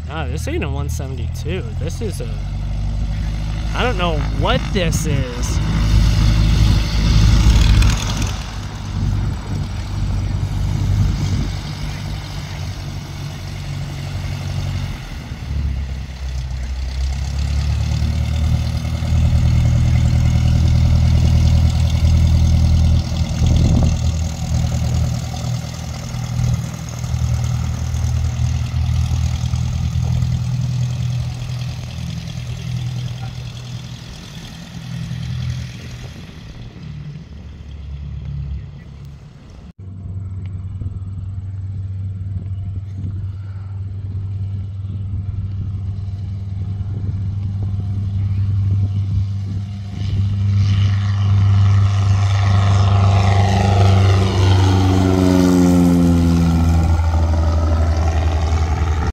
Ah, this ain't a 172. This is a... I don't know what this is.